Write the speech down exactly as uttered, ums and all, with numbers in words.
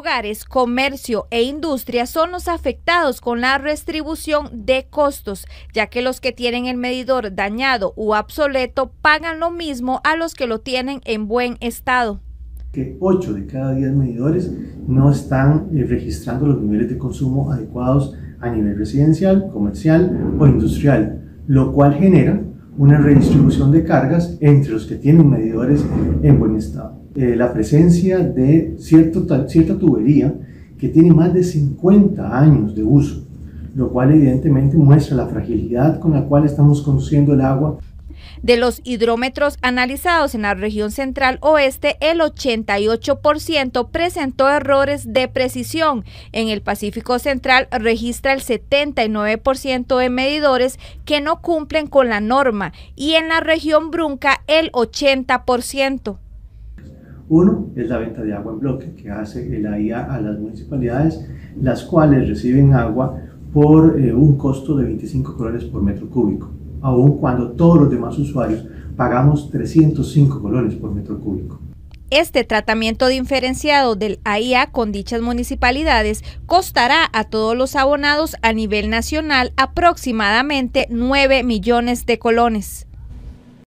Hogares, comercio e industria son los afectados con la restribución de costos, ya que los que tienen el medidor dañado u obsoleto pagan lo mismo a los que lo tienen en buen estado. Que ocho de cada diez medidores no están eh, registrando los niveles de consumo adecuados a nivel residencial, comercial o industrial, lo cual genera una redistribución de cargas entre los que tienen medidores en buen estado. Eh, la presencia de cierto, cierta tubería que tiene más de cincuenta años de uso, lo cual evidentemente muestra la fragilidad con la cual estamos conduciendo el agua. De los hidrómetros analizados en la región central oeste, el ochenta y ocho por ciento presentó errores de precisión. En el Pacífico Central registra el setenta y nueve por ciento de medidores que no cumplen con la norma y en la región Brunca el ochenta por ciento. Uno es la venta de agua en bloque que hace el A I A a las municipalidades, las cuales reciben agua por eh, un costo de veinticinco colones por metro cúbico, aun cuando todos los demás usuarios pagamos trescientos cinco colones por metro cúbico. Este tratamiento diferenciado del A I A con dichas municipalidades costará a todos los abonados a nivel nacional aproximadamente nueve millones de colones.